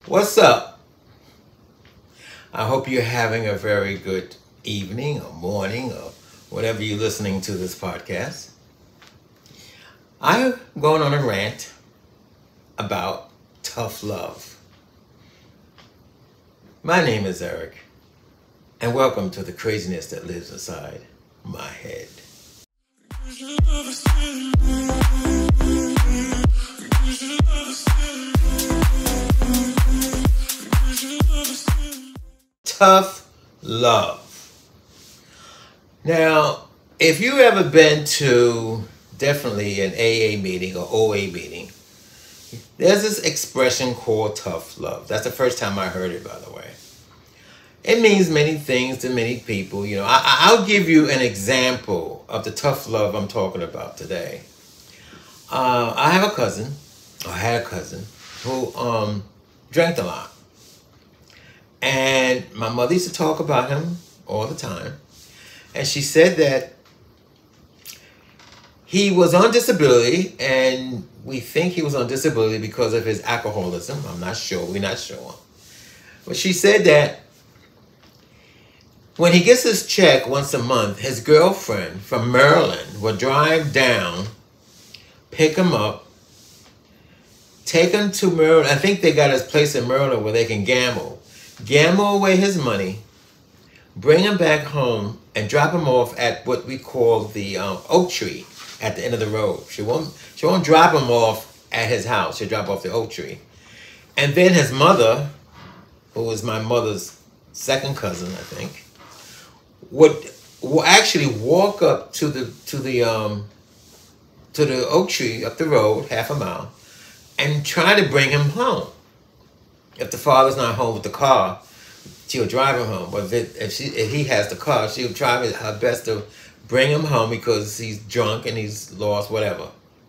What's up? I hope you're having a very good evening or morning or whenever you're listening to this podcast. I'm going on a rant about tough love. My name is Eric, and welcome to the craziness that lives inside my head. Tough love. Now, if you ever been to definitely an AA meeting or OA meeting, there's this expression called tough love. That's the first time I heard it, by the way. It means many things to many people. You know, I'll give you an example of the tough love I'm talking about today. I had a cousin who drank a lot. And my mother used to talk about him all the time. And she said that he was on disability, and we think he was on disability because of his alcoholism. I'm not sure. We're not sure. But she said that when he gets his check once a month, his girlfriend from Maryland will drive down, pick him up, take him to Maryland. I think they got his place in Maryland where they can gamble away his money, bring him back home, and drop him off at what we call the oak tree at the end of the road. She won't drop him off at his house. She'll drop off the oak tree. And then his mother, who was my mother's second cousin, I think, will actually walk up to the oak tree up the road, half a mile, and try to bring him home. If the father's not home with the car, she'll drive him home. But if he has the car, she'll try her best to bring him home because he's drunk and he's lost, whatever.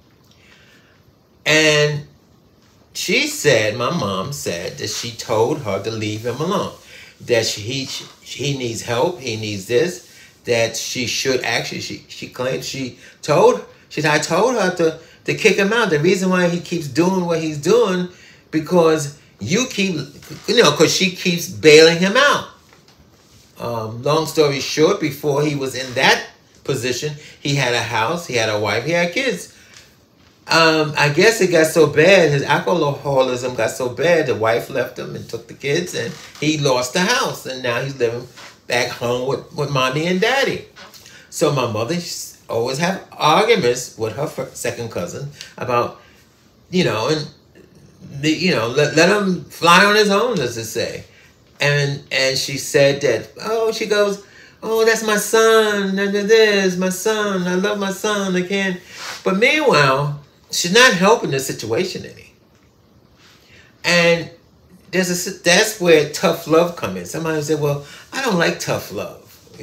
And my mom said that she told her to leave him alone. That he needs help, he needs this, that she should actually, she claimed I told her to kick him out. The reason why he keeps doing what he's doing, because because she keeps bailing him out. Long story short, before he was in that position, he had a house, he had a wife, he had kids. I guess it got so bad, his alcoholism got so bad, the wife left him and took the kids, and he lost the house, and now he's living back home with mommy and daddy. So my mother always have arguments with her second cousin about, let him fly on his own, as they say. And she said that, she goes, that's my son, and this, my son, I love my son, I can't. But meanwhile, she's not helping the situation any. And that's where tough love comes in. Somebody said, well, I don't like tough love,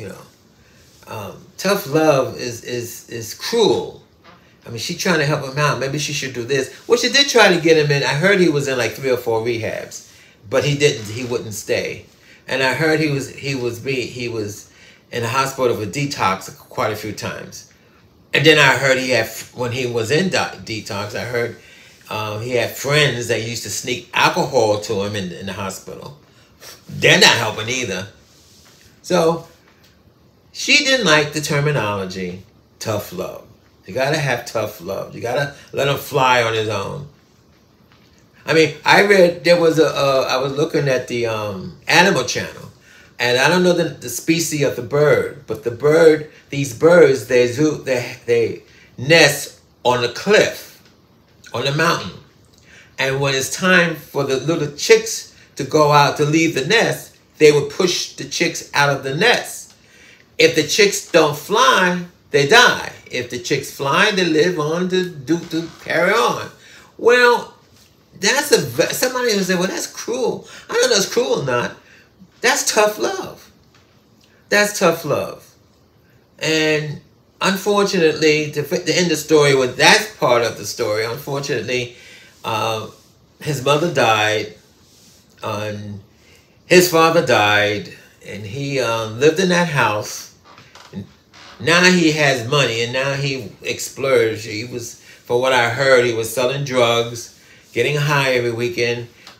Tough love is cruel. I mean, she's trying to help him out. Maybe she should do this. Well, she did try to get him in. I heard he was in like 3 or 4 rehabs, but he didn't. He wouldn't stay. And I heard he was in the hospital for detox quite a few times. And then I heard when he was in detox, I heard he had friends that used to sneak alcohol to him in the hospital. They're not helping either. So she didn't like the terminology tough love. You gotta have tough love. You gotta let him fly on his own. I mean, I read I was looking at the Animal Channel, and I don't know the species of the bird, but these birds, they nest on a cliff, on a mountain, and when it's time for the little chicks to go out to leave the nest, they would push the chicks out of the nest. If the chicks don't fly, they die. If the chicks fly, they live on to carry on. Well, somebody will say, well, that's cruel. I don't know if that's cruel or not. That's tough love. That's tough love. And unfortunately, to end the story with that part of the story, unfortunately, his mother died, and his father died, and he lived in that house. Now he has money, and now he splurged. For what I heard, he was selling drugs, getting high every weekend,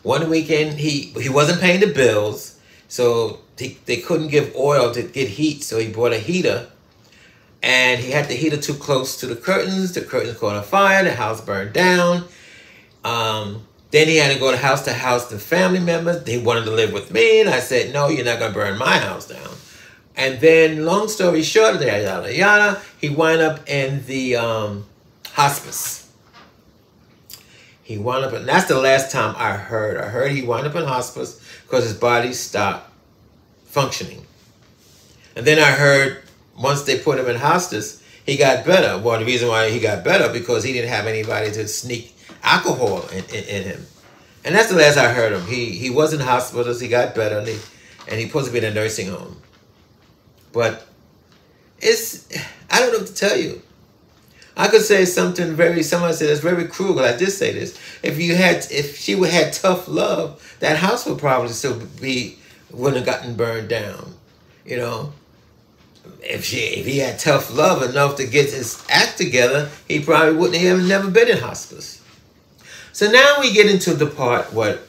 One weekend, he wasn't paying the bills, so they couldn't give oil to get heat, so he bought a heater, and he had the heater too close to the curtains. The curtains caught on fire. The house burned down. Then he had to go to house to family members. They wanted to live with me, and I said, no, you're not going to burn my house down. And then, long story short, yada, yada, he wound up in the hospice. He wound up, and that's the last time I heard. I heard he wound up in hospice because his body stopped functioning. And then I heard once they put him in hospice, he got better. Well, the reason why he got better because he didn't have anybody to sneak alcohol in him. And that's the last I heard him. He was in hospitals. He got better, and he's supposed to be in a nursing home. But I don't know what to tell you. I could say something someone said it's very cruel, but I did say this. If she would had tough love, that house would probably still wouldn't have gotten burned down. You know, if he had tough love enough to get his act together, he probably wouldn't have never been in hospice. So now we get into the part what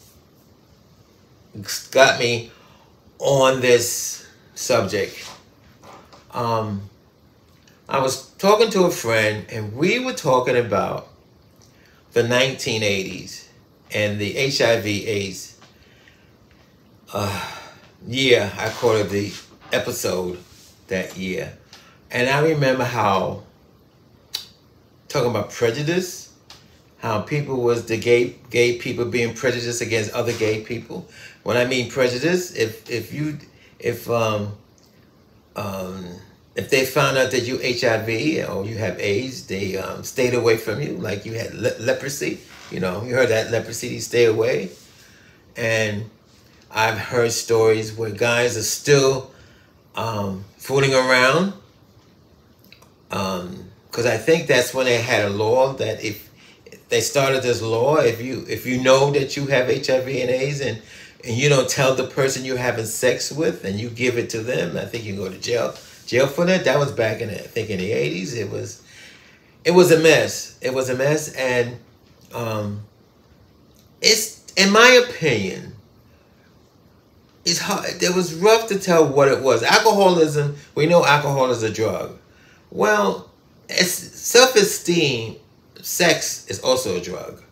got me on this subject. I was talking to a friend, and we were talking about the 1980s and the HIV/AIDS year. I call it the episode that year. And I remember how, talking about prejudice, how people was the gay people being prejudiced against other gay people. When I mean prejudice, if they found out that you HIV or you have AIDS, they stayed away from you, like you had leprosy. You know, you heard that leprosy, they stay away. And I've heard stories where guys are still fooling around. Because I think that's when they had a law that if they started this law, if you know that you have HIV and AIDS and you don't tell the person you're having sex with and you give it to them, I think you can go to jail for that. That was back in the 80s. It was a mess. It was a mess, and it's, in my opinion, it's hard. It was rough to tell what it was. Alcoholism, we know alcohol is a drug. Well, it's self-esteem. Sex is also a drug.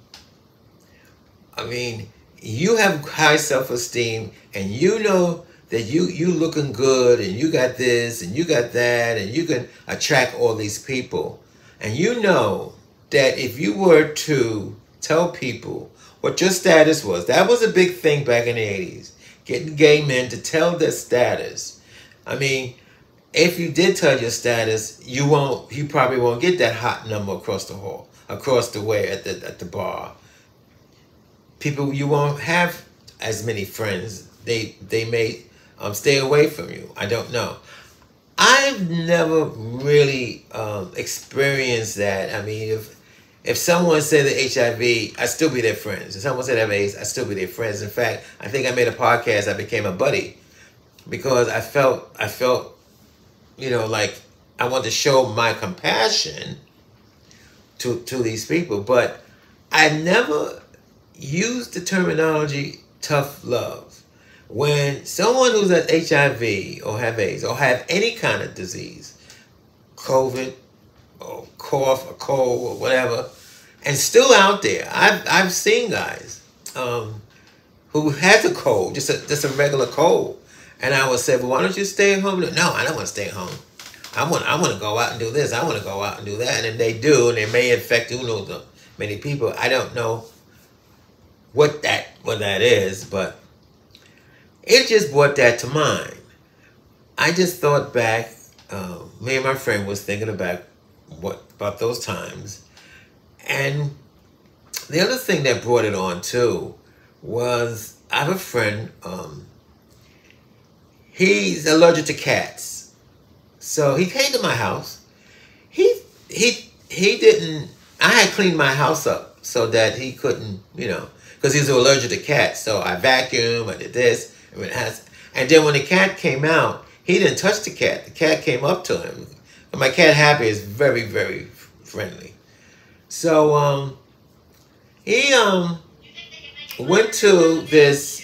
I mean, you have high self-esteem and you know that you looking good and you got this and you got that and you can attract all these people. And you know that if you were to tell people what your status was, that was a big thing back in the 80s. Getting gay men to tell their status. I mean, if you did tell your status, you probably won't get that hot number across the way at the bar. People, you won't have as many friends. They may stay away from you. I don't know. I've never really experienced that. I mean, if someone said that HIV, I'd still be their friends. If someone said they have AIDS, I'd still be their friends. In fact, I think I made a podcast. I became a buddy because I felt, you know, like I want to show my compassion to these people. But I never used the terminology tough love. When someone who's at HIV or have AIDS or have any kind of disease, COVID or cough or cold or whatever, and still out there, I've seen guys who had the cold, just a regular cold, and I would say, well, why don't you stay at home? No, I don't want to stay at home. I want to go out and do this. I want to go out and do that, and then they do, and they may infect who knows many people. I don't know what that is, but it just brought that to mind. I just thought back. Me and my friend was thinking about those times, and the other thing that brought it on too was I have a friend. He's allergic to cats, so he came to my house. He didn't. I had cleaned my house up so that he couldn't, you know, because he's allergic to cats. So I vacuumed. I did this. And then when the cat came out, he didn't touch the cat. The cat came up to him. And my cat Happy is very, very friendly. So he went to this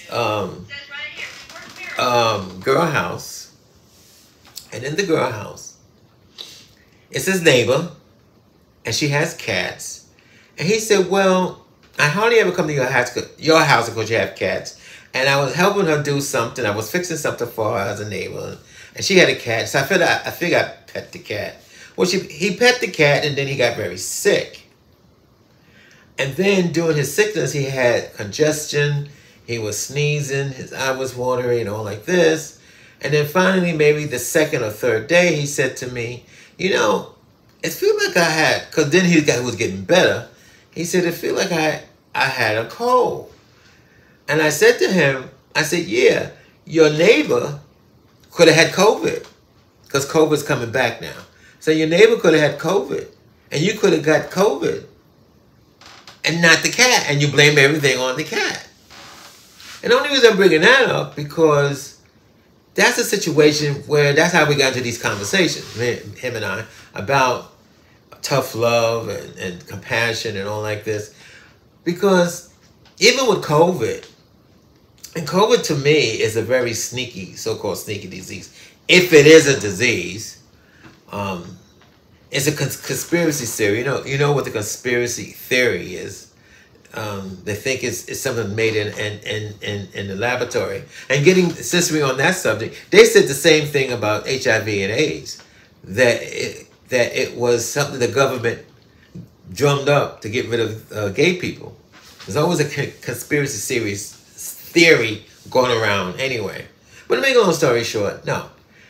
girl house, and in the girl house, it's his neighbor, and she has cats. And he said, well, I hardly ever come to your house because you have cats. And I was helping her do something. I was fixing something for her as a neighbor. And she had a cat. So I figured I'd pet the cat. Well, he pet the cat, and then he got very sick. And then during his sickness, he had congestion. He was sneezing. His eye was watering and all like this. And then finally, maybe the second or third day, he said to me, you know, it feels like I had, because then he was getting better. He said, it feels like I had a cold. And I said to him, I said, yeah, your neighbor could have had COVID, because COVID's coming back now. So your neighbor could have had COVID, and you could have got COVID, and not the cat, and you blame everything on the cat. And the only reason I'm bringing that up, because that's a situation where that's how we got into these conversations, him and I, about tough love and compassion and all like this. Because even with COVID, and COVID to me is a very sneaky, so-called sneaky disease. If it is a disease, it's a conspiracy theory. You know what the conspiracy theory is. They think it's something made in the laboratory. And since we're on that subject, they said the same thing about HIV and AIDS, that it was something the government drummed up to get rid of gay people. There's always a conspiracy theory going around anyway. But to make a long story short, no.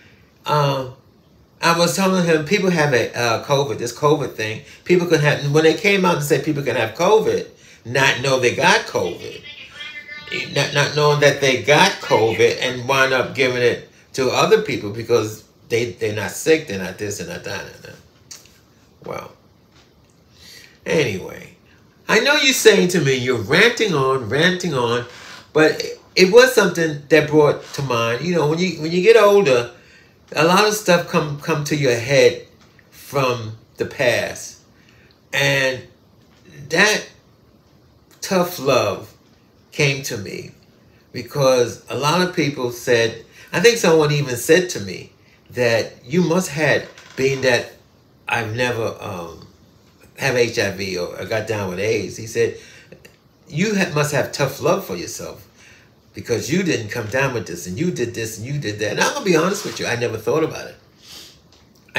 I was telling him people have this COVID thing. People can have, when they came out and said people can have COVID, not know they got COVID. Not knowing that they got COVID and wind up giving it to other people because they're not sick, they're not this, they're not that. Well, anyway, I know you're saying to me, you're ranting on, but it was something that brought to mind. You know, when you get older, a lot of stuff come to your head from the past. And that tough love came to me because a lot of people said, I think someone even said to me that you must have, being that I've never have HIV or got down with AIDS, he said, you must have tough love for yourself because you didn't come down with this and you did this and you did that. And I'm going to be honest with you, I never thought about it. I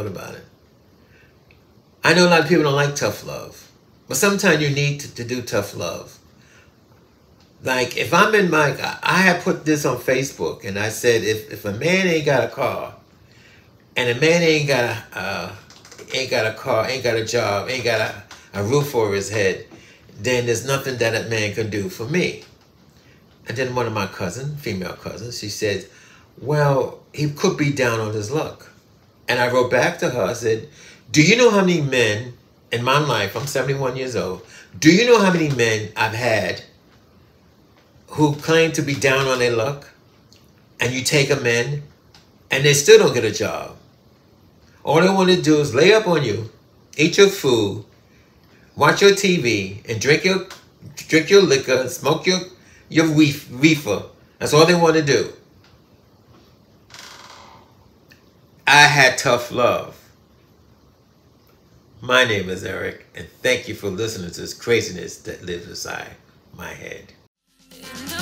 know a lot of people don't like tough love, but sometimes you need to do tough love. Like if I'm in I had put this on Facebook and I said, if a man ain't got a car and a man ain't got a car, ain't got a job, ain't got a roof over his head, then there's nothing that a man can do for me. And then one of my female cousins, she said, well, he could be down on his luck. And I wrote back to her, I said, do you know how many men in my life, I'm 71 years old, do you know how many men I've had who claim to be down on their luck? And you take them in, and they still don't get a job. All they want to do is lay up on you, eat your food, watch your TV, and drink your liquor, smoke your reefer. That's all they want to do. I had tough love. My name is Eric, and thank you for listening to this craziness that lives inside my head.